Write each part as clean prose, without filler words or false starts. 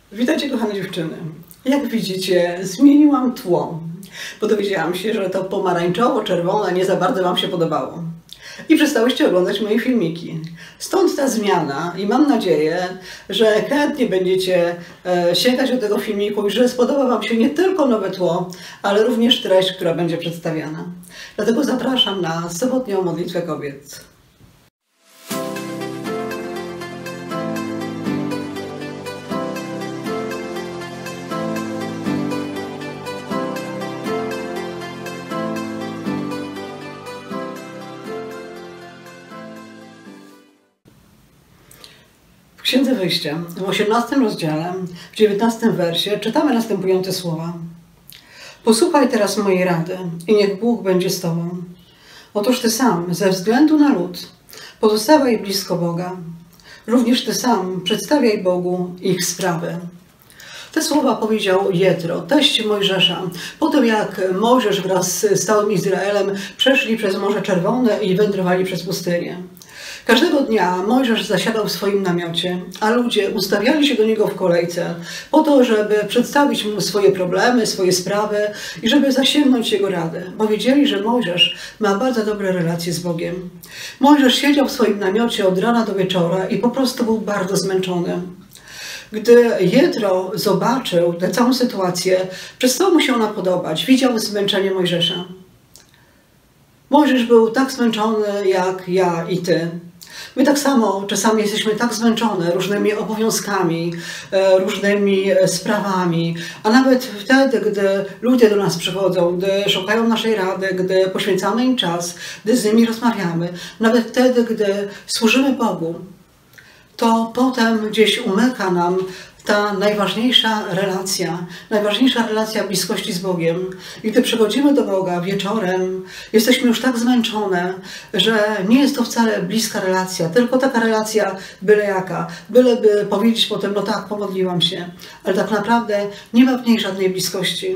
Witajcie, kochane dziewczyny. Jak widzicie, zmieniłam tło, bo dowiedziałam się, że to pomarańczowo-czerwone nie za bardzo Wam się podobało. I przestałyście oglądać moje filmiki. Stąd ta zmiana i mam nadzieję, że chętnie będziecie sięgać do tego filmiku i że spodoba Wam się nie tylko nowe tło, ale również treść, która będzie przedstawiana. Dlatego zapraszam na sobotnią modlitwę kobiet. W Księdze Wyjścia, w 18 rozdziale, w 19 wersie czytamy następujące słowa. Posłuchaj teraz mojej rady i niech Bóg będzie z Tobą. Otóż Ty sam, ze względu na lud, pozostawaj blisko Boga. Również Ty sam przedstawiaj Bogu ich sprawy. Te słowa powiedział Jetro, teść Mojżesza, po tym jak Mojżesz wraz z całym Izraelem przeszli przez Morze Czerwone i wędrowali przez pustynię. Każdego dnia Mojżesz zasiadał w swoim namiocie, a ludzie ustawiali się do niego w kolejce po to, żeby przedstawić mu swoje problemy, swoje sprawy i żeby zasięgnąć jego radę, bo wiedzieli, że Mojżesz ma bardzo dobre relacje z Bogiem. Mojżesz siedział w swoim namiocie od rana do wieczora i po prostu był bardzo zmęczony. Gdy Jetro zobaczył tę całą sytuację, przestało mu się ona podobać, widział zmęczenie Mojżesza. Mojżesz był tak zmęczony jak ja i ty. My tak samo czasami jesteśmy tak zmęczone różnymi obowiązkami, różnymi sprawami, a nawet wtedy, gdy ludzie do nas przychodzą, gdy szukają naszej rady, gdy poświęcamy im czas, gdy z nimi rozmawiamy, nawet wtedy, gdy służymy Bogu, to potem gdzieś umyka nam ta najważniejsza relacja bliskości z Bogiem. I gdy przychodzimy do Boga wieczorem, jesteśmy już tak zmęczone, że nie jest to wcale bliska relacja, tylko taka relacja byle jaka. Byleby powiedzieć potem, no tak, pomodliłam się, ale tak naprawdę nie ma w niej żadnej bliskości.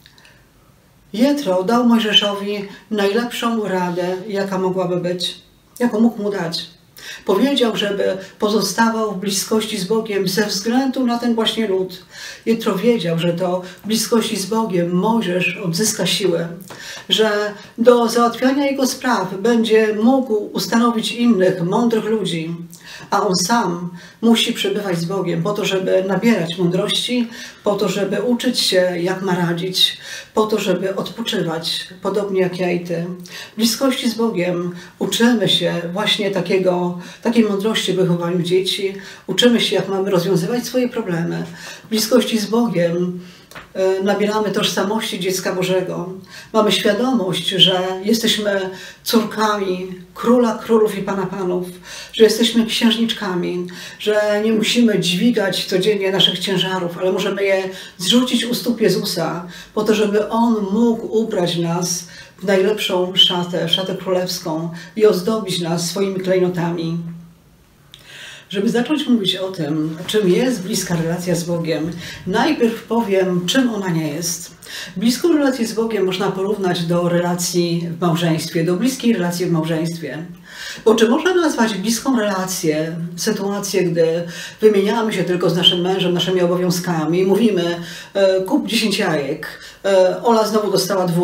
Jetro dał Mojżeszowi najlepszą radę, jaka mogłaby być, jaką mógł mu dać. Powiedział, żeby pozostawał w bliskości z Bogiem ze względu na ten właśnie lud. Jetro wiedział, że to w bliskości z Bogiem Mojżesz odzyska siłę, że do załatwiania jego spraw będzie mógł ustanowić innych, mądrych ludzi, a on sam musi przebywać z Bogiem po to, żeby nabierać mądrości, po to, żeby uczyć się, jak ma radzić, po to, żeby odpoczywać, podobnie jak ja i ty. W bliskości z Bogiem uczymy się właśnie takiej mądrości w wychowaniu dzieci, uczymy się, jak mamy rozwiązywać swoje problemy. W bliskości z Bogiem nabieramy tożsamości dziecka Bożego. Mamy świadomość, że jesteśmy córkami Króla Królów i Pana Panów, że jesteśmy księżniczkami, że nie musimy dźwigać codziennie naszych ciężarów, ale możemy je zrzucić u stóp Jezusa, po to, żeby On mógł ubrać nas w najlepszą szatę królewską i ozdobić nas swoimi klejnotami. Żeby zacząć mówić o tym, czym jest bliska relacja z Bogiem, najpierw powiem, czym ona nie jest. Bliską relację z Bogiem można porównać do relacji w małżeństwie, do bliskiej relacji w małżeństwie. Bo czy można nazwać bliską relację sytuację, gdy wymieniamy się tylko z naszym mężem, naszymi obowiązkami i mówimy kup 10 jajek, Ola znowu dostała 2,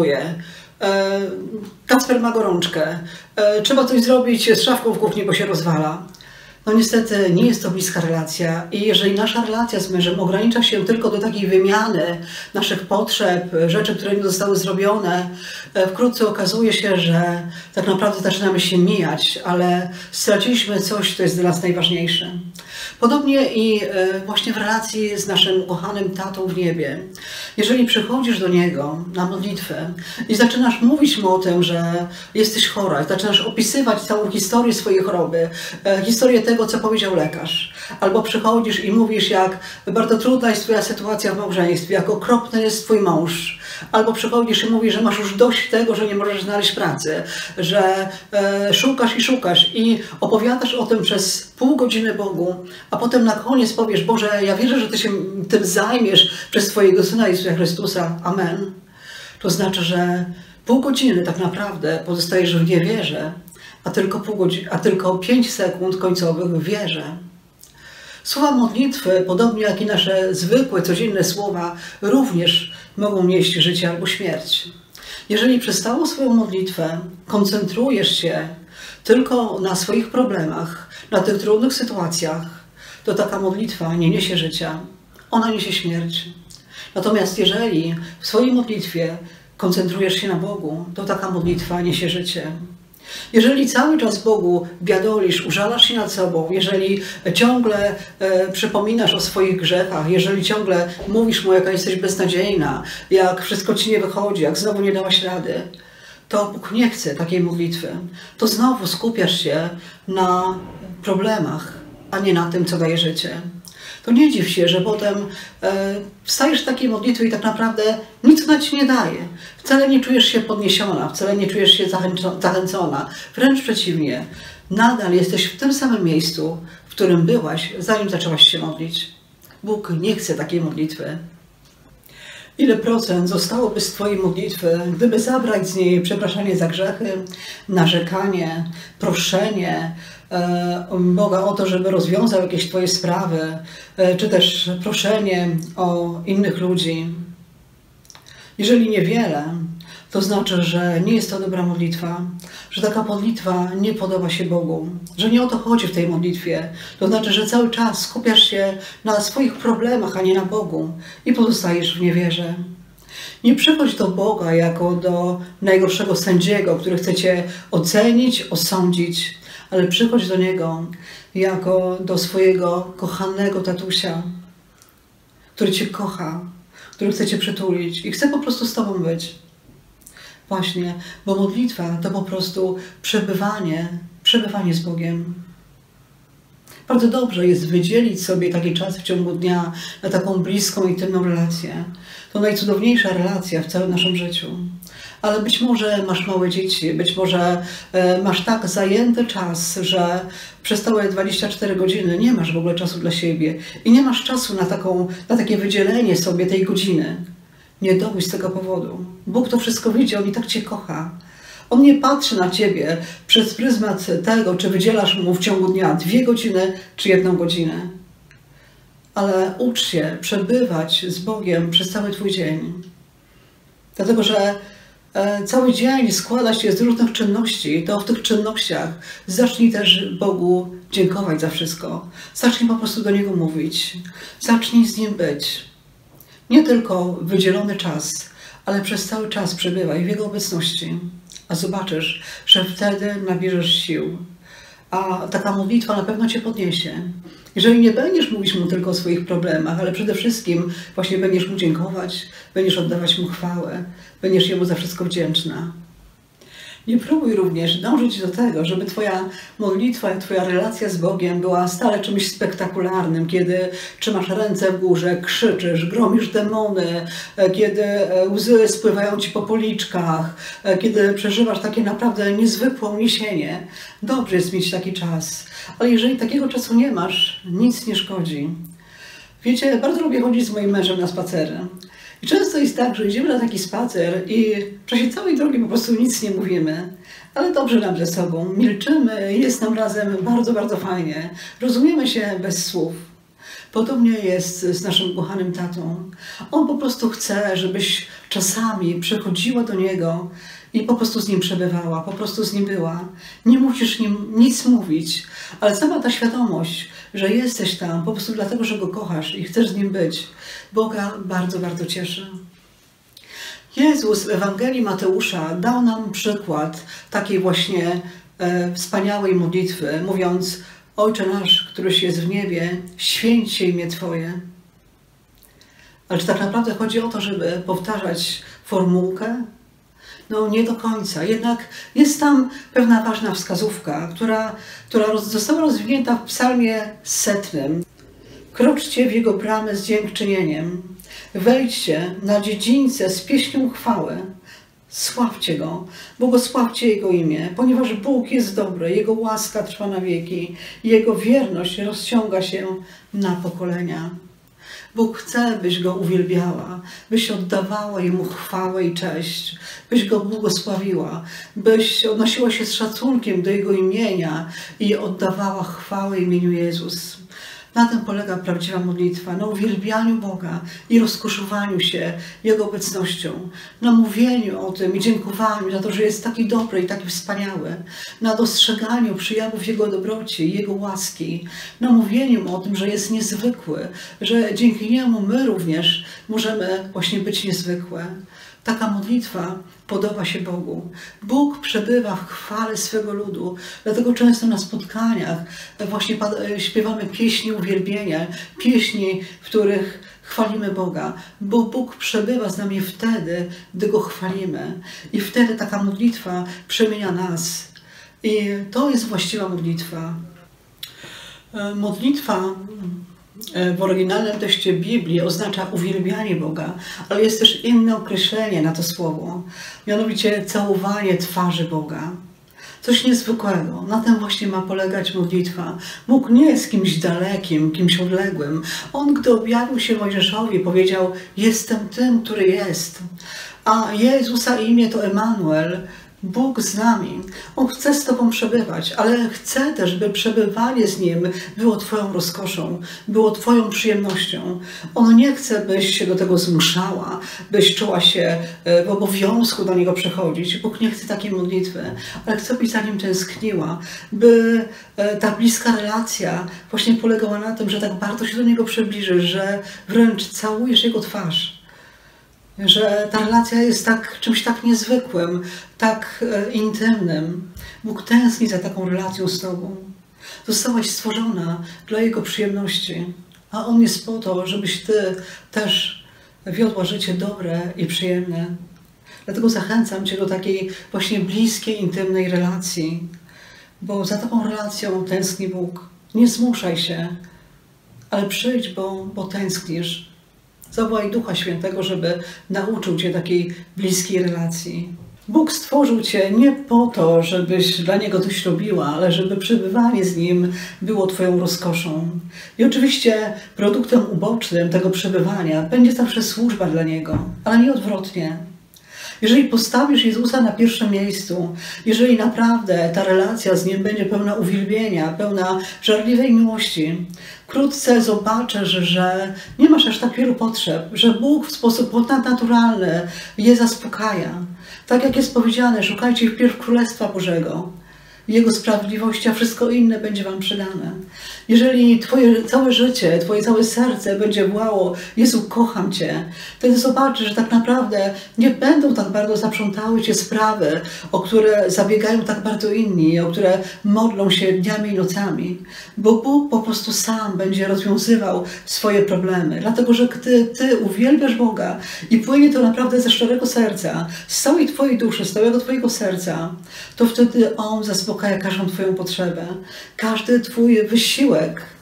Kacper ma gorączkę, trzeba coś zrobić z szafką w kuchni, bo się rozwala. No niestety nie jest to bliska relacja i jeżeli nasza relacja z mężem ogranicza się tylko do takiej wymiany naszych potrzeb, rzeczy, które nie zostały zrobione, wkrótce okazuje się, że tak naprawdę zaczynamy się mijać, ale straciliśmy coś, co jest dla nas najważniejsze. Podobnie i właśnie w relacji z naszym ukochanym tatą w niebie. Jeżeli przychodzisz do Niego na modlitwę i zaczynasz mówić Mu o tym, że jesteś chora, zaczynasz opisywać całą historię swojej choroby, historię tego, co powiedział lekarz, albo przychodzisz i mówisz, jak bardzo trudna jest Twoja sytuacja w małżeństwie, jak okropny jest Twój mąż, albo przychodzisz i mówisz, że masz już dość tego, że nie możesz znaleźć pracy, że szukasz i opowiadasz o tym przez pół godziny Bogu, a potem na koniec powiesz, Boże, ja wierzę, że Ty się tym zajmiesz przez Twojego Syna Jezusa Chrystusa. Amen. To znaczy, że pół godziny tak naprawdę pozostajesz w niewierze, a tylko 5 sekund końcowych w wierze. Słowa modlitwy, podobnie jak i nasze zwykłe, codzienne słowa, również mogą nieść życie albo śmierć. Jeżeli przez całą swoją modlitwę koncentrujesz się tylko na swoich problemach, na tych trudnych sytuacjach, to taka modlitwa nie niesie życia, ona niesie śmierć. Natomiast jeżeli w swojej modlitwie koncentrujesz się na Bogu, to taka modlitwa niesie życie. Jeżeli cały czas Bogu biadolisz, użalasz się nad sobą, jeżeli ciągle przypominasz o swoich grzechach, jeżeli ciągle mówisz Mu, jaka jesteś beznadziejna, jak wszystko Ci nie wychodzi, jak znowu nie dałaś rady, to Bóg nie chce takiej modlitwy. To znowu skupiasz się na problemach, a nie na tym, co daje życie. To nie dziw się, że potem wstajesz w takiej modlitwie i tak naprawdę nic ona Ci nie daje. Wcale nie czujesz się podniesiona, wcale nie czujesz się zachęcona. Wręcz przeciwnie, nadal jesteś w tym samym miejscu, w którym byłaś, zanim zaczęłaś się modlić. Bóg nie chce takiej modlitwy. Ile procent zostałoby z Twojej modlitwy, gdyby zabrać z niej przepraszanie za grzechy, narzekanie, proszenie Boga o to, żeby rozwiązał jakieś Twoje sprawy, czy też proszenie o innych ludzi? Jeżeli niewiele, to znaczy, że nie jest to dobra modlitwa, że taka modlitwa nie podoba się Bogu, że nie o to chodzi w tej modlitwie. To znaczy, że cały czas skupiasz się na swoich problemach, a nie na Bogu i pozostajesz w niewierze. Nie przychodź do Boga jako do najgorszego sędziego, który chce Cię ocenić, osądzić, ale przychodź do Niego jako do swojego kochanego tatusia, który Cię kocha, który chce Cię przytulić i chce po prostu z Tobą być. Właśnie, bo modlitwa to po prostu przebywanie z Bogiem. Bardzo dobrze jest wydzielić sobie taki czas w ciągu dnia na taką bliską, intymną relację. To najcudowniejsza relacja w całym naszym życiu. Ale być może masz małe dzieci, być może masz tak zajęty czas, że przez całe 24 godziny nie masz w ogóle czasu dla siebie i nie masz czasu na takie wydzielenie sobie tej godziny. Nie dołuj z tego powodu. Bóg to wszystko widzi, On i tak Cię kocha. On nie patrzy na Ciebie przez pryzmat tego, czy wydzielasz Mu w ciągu dnia 2 godziny, czy 1 godzinę. Ale ucz się przebywać z Bogiem przez cały Twój dzień. Dlatego, że cały dzień składa się z różnych czynności, to w tych czynnościach zacznij też Bogu dziękować za wszystko. Zacznij po prostu do Niego mówić. Zacznij z Nim być. Nie tylko wydzielony czas, ale przez cały czas przebywaj w Jego obecności. A zobaczysz, że wtedy nabierzesz sił. A taka modlitwa na pewno Cię podniesie. Jeżeli nie będziesz mówić Mu tylko o swoich problemach, ale przede wszystkim właśnie będziesz Mu dziękować, będziesz oddawać Mu chwałę, będziesz Jemu za wszystko wdzięczna. Nie próbuj również dążyć do tego, żeby Twoja modlitwa, Twoja relacja z Bogiem była stale czymś spektakularnym, kiedy trzymasz ręce w górze, krzyczysz, gromisz demony, kiedy łzy spływają Ci po policzkach, kiedy przeżywasz takie naprawdę niezwykłe uniesienie. Dobrze jest mieć taki czas, ale jeżeli takiego czasu nie masz, nic nie szkodzi. Wiecie, bardzo lubię chodzić z moim mężem na spacery. I często jest tak, że idziemy na taki spacer i w czasie całej drogi po prostu nic nie mówimy, ale dobrze nam ze sobą, milczymy i jest nam razem bardzo, bardzo fajnie. Rozumiemy się bez słów. Podobnie jest z naszym kochanym tatą. On po prostu chce, żebyś czasami przychodziła do Niego i po prostu z Nim przebywała, po prostu z Nim była. Nie musisz Nim nic mówić, ale sama ta świadomość, że jesteś tam po prostu dlatego, że Go kochasz i chcesz z Nim być, Boga bardzo, bardzo cieszy. Jezus w Ewangelii Mateusza dał nam przykład takiej właśnie wspaniałej modlitwy, mówiąc: Ojcze nasz, któryś jest w niebie, święć się imię Twoje. Ale czy tak naprawdę chodzi o to, żeby powtarzać formułkę? No nie do końca. Jednak jest tam pewna ważna wskazówka, która została rozwinięta w psalmie 100. Kroczcie w Jego bramy z dziękczynieniem. Wejdźcie na dziedzińce z pieśnią chwały. Sławcie Go, błogosławcie Jego imię, ponieważ Bóg jest dobry, Jego łaska trwa na wieki, Jego wierność rozciąga się na pokolenia. Bóg chce, byś Go uwielbiała, byś oddawała Jemu chwałę i cześć, byś Go błogosławiła, byś odnosiła się z szacunkiem do Jego imienia i oddawała chwałę imieniu Jezus. Na tym polega prawdziwa modlitwa, na uwielbianiu Boga i rozkoszowaniu się Jego obecnością, na mówieniu o tym i dziękowaniu za to, że jest taki dobry i taki wspaniały, na dostrzeganiu przejawów Jego dobroci i Jego łaski, na mówieniu o tym, że jest niezwykły, że dzięki Niemu my również możemy właśnie być niezwykłe. Taka modlitwa podoba się Bogu. Bóg przebywa w chwale swego ludu, dlatego często na spotkaniach właśnie śpiewamy pieśni uwielbienia, pieśni, w których chwalimy Boga, bo Bóg przebywa z nami wtedy, gdy Go chwalimy. I wtedy taka modlitwa przemienia nas. I to jest właściwa modlitwa. Modlitwa w oryginalnym tekście Biblii oznacza uwielbianie Boga, ale jest też inne określenie na to słowo, mianowicie całowanie twarzy Boga. Coś niezwykłego. Na tym właśnie ma polegać modlitwa. Bóg nie jest kimś dalekim, kimś odległym. On, gdy objawił się Mojżeszowi, powiedział: jestem tym, który jest. A Jezusa imię to Emanuel, Bóg z nami. On chce z Tobą przebywać, ale chce też, by przebywanie z Nim było Twoją rozkoszą, było Twoją przyjemnością. On nie chce, byś się do tego zmuszała, byś czuła się w obowiązku do Niego przechodzić. Bóg nie chce takiej modlitwy, ale chce, byś za Nim tęskniła, by ta bliska relacja właśnie polegała na tym, że tak bardzo się do Niego przybliżysz, że wręcz całujesz Jego twarz. Że ta relacja jest czymś tak niezwykłym, tak intymnym. Bóg tęskni za taką relacją z Tobą. Zostałaś stworzona dla Jego przyjemności, a On jest po to, żebyś Ty też wiodła życie dobre i przyjemne. Dlatego zachęcam Cię do takiej właśnie bliskiej, intymnej relacji, bo za taką relacją tęskni Bóg. Nie zmuszaj się, ale przyjdź, bo tęsknisz. Zawołaj Ducha Świętego, żeby nauczył Cię takiej bliskiej relacji. Bóg stworzył Cię nie po to, żebyś dla Niego coś robiła, ale żeby przebywanie z Nim było Twoją rozkoszą. I oczywiście produktem ubocznym tego przebywania będzie zawsze służba dla Niego, ale nie odwrotnie. Jeżeli postawisz Jezusa na pierwszym miejscu, jeżeli naprawdę ta relacja z Nim będzie pełna uwielbienia, pełna żarliwej miłości, wkrótce zobaczysz, że nie masz aż tak wielu potrzeb, że Bóg w sposób ponadnaturalny je zaspokaja. Tak jak jest powiedziane, szukajcie wpierw Królestwa Bożego, Jego sprawiedliwości, a wszystko inne będzie Wam przydane. Jeżeli Twoje całe życie, Twoje całe serce będzie wołało: Jezu, kocham Cię, wtedy zobaczysz, że tak naprawdę nie będą tak bardzo zaprzątały Cię sprawy, o które zabiegają tak bardzo inni, o które modlą się dniami i nocami, bo Bóg po prostu sam będzie rozwiązywał swoje problemy. Dlatego, że gdy Ty uwielbiasz Boga i płynie to naprawdę ze szczerego serca, z całej Twojej duszy, z całego Twojego serca, to wtedy On zaspokaja każdą Twoją potrzebę. Każdy Twój wysiłek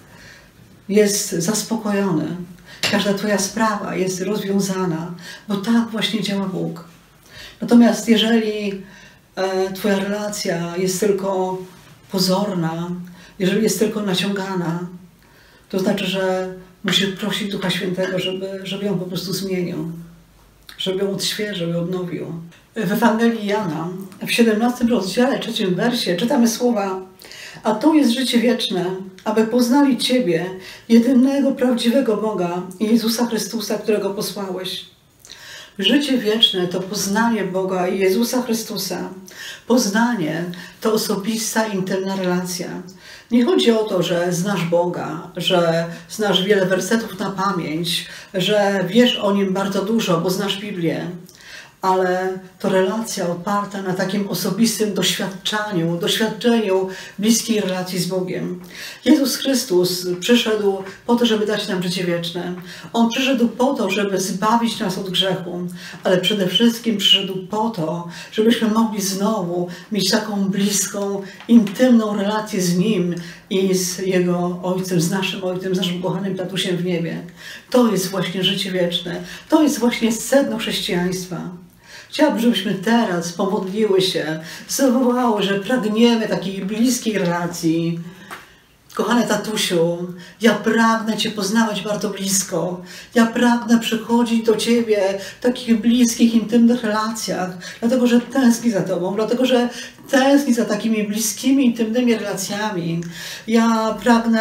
jest zaspokojony. Każda Twoja sprawa jest rozwiązana, bo tak właśnie działa Bóg. Natomiast jeżeli Twoja relacja jest tylko pozorna, jeżeli jest tylko naciągana, to znaczy, że musisz prosić Ducha Świętego, żeby ją po prostu zmienił, żeby ją odświeżył i odnowił. W Ewangelii Jana, w 17 rozdziale, 3 wersie czytamy słowa: a to jest życie wieczne, aby poznali Ciebie, jedynego prawdziwego Boga i Jezusa Chrystusa, którego posłałeś. Życie wieczne to poznanie Boga i Jezusa Chrystusa. Poznanie to osobista, intymna relacja. Nie chodzi o to, że znasz Boga, że znasz wiele wersetów na pamięć, że wiesz o Nim bardzo dużo, bo znasz Biblię. Ale to relacja oparta na takim osobistym doświadczeniu bliskiej relacji z Bogiem. Jezus Chrystus przyszedł po to, żeby dać nam życie wieczne. On przyszedł po to, żeby zbawić nas od grzechu, ale przede wszystkim przyszedł po to, żebyśmy mogli znowu mieć taką bliską, intymną relację z Nim i z Jego Ojcem, z naszym kochanym tatusiem w niebie. To jest właśnie życie wieczne. To jest właśnie sedno chrześcijaństwa. Chciałabym, żebyśmy teraz pomodliły się, zawołały, że pragniemy takiej bliskiej relacji. Kochany tatusiu, ja pragnę Cię poznawać bardzo blisko. Ja pragnę przychodzić do Ciebie w takich bliskich, intymnych relacjach, dlatego że tęsknię za Tobą, dlatego że tęsknię za takimi bliskimi, intymnymi relacjami. Ja pragnę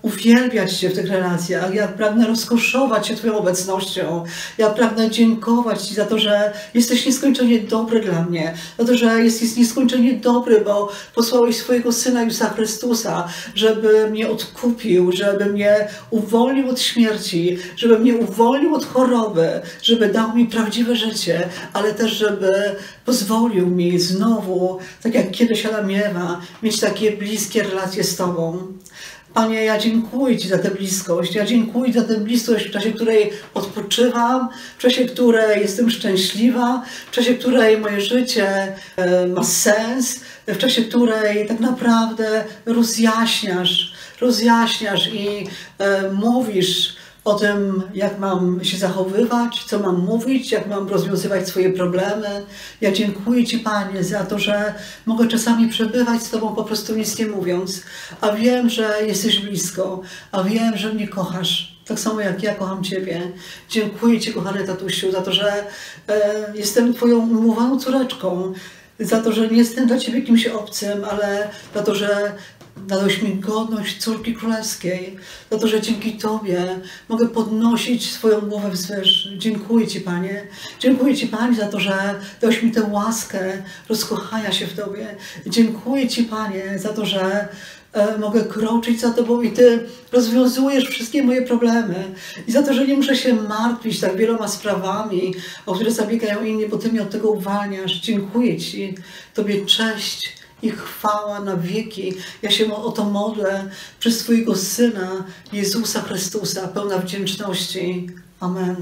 uwielbiać Cię w tych relacjach. Ja pragnę rozkoszować się Twoją obecnością. Ja pragnę dziękować Ci za to, że jesteś nieskończenie dobry dla mnie. Za to, że jesteś nieskończenie dobry, bo posłałeś swojego Syna Jezusa Chrystusa, żeby mnie odkupił, żeby mnie uwolnił od śmierci, żeby mnie uwolnił od choroby, żeby dał mi prawdziwe życie, ale też żeby pozwolił mi znowu, tak jak kiedyś Adam i Ewa, mieć takie bliskie relacje z Tobą. Panie, ja dziękuję Ci za tę bliskość. Ja dziękuję za tę bliskość, w czasie której odpoczywam, w czasie której jestem szczęśliwa, w czasie której moje życie ma sens, w czasie której tak naprawdę rozjaśniasz i mówisz o tym, jak mam się zachowywać, co mam mówić, jak mam rozwiązywać swoje problemy. Ja dziękuję Ci, Panie, za to, że mogę czasami przebywać z Tobą po prostu nic nie mówiąc, a wiem, że jesteś blisko, a wiem, że mnie kochasz. Tak samo jak ja kocham Ciebie. Dziękuję Ci, kochany tatusiu, za to, że jestem Twoją umiłowaną córeczką, za to, że nie jestem dla Ciebie kimś obcym, ale za to, że dałeś mi godność córki królewskiej, za to, że dzięki Tobie mogę podnosić swoją głowę wzwyż. Dziękuję Ci, Panie. Dziękuję Ci, Panie, za to, że dałeś mi tę łaskę rozkochania się w Tobie. Dziękuję Ci, Panie, za to, że mogę kroczyć za Tobą i Ty rozwiązujesz wszystkie moje problemy. I za to, że nie muszę się martwić tak wieloma sprawami, o które zabiegają inni, bo Ty mnie od tego uwalniasz. Dziękuję Ci. Tobie cześć i chwała na wieki. Ja się o to modlę przez Twojego Syna, Jezusa Chrystusa, pełna wdzięczności. Amen.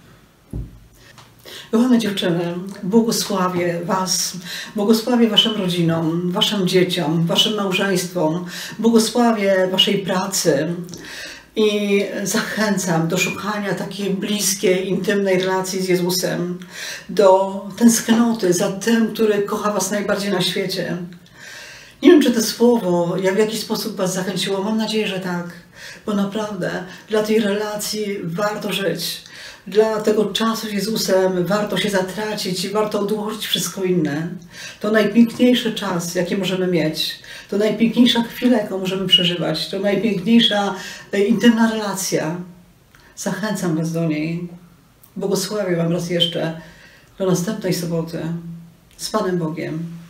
Kochane dziewczyny, błogosławię Was, błogosławię Waszym rodzinom, Waszym dzieciom, Waszym małżeństwom, błogosławię Waszej pracy i zachęcam do szukania takiej bliskiej, intymnej relacji z Jezusem, do tęsknoty za tym, który kocha Was najbardziej na świecie. Nie wiem, czy to słowo w jakiś sposób Was zachęciło, mam nadzieję, że tak, bo naprawdę dla tej relacji warto żyć. Dla tego czasu z Jezusem warto się zatracić i warto odłożyć wszystko inne. To najpiękniejszy czas, jaki możemy mieć. To najpiękniejsza chwila, jaką możemy przeżywać. To najpiękniejsza, intymna relacja. Zachęcam Was do niej. Błogosławię Wam raz jeszcze do następnej soboty. Z Panem Bogiem.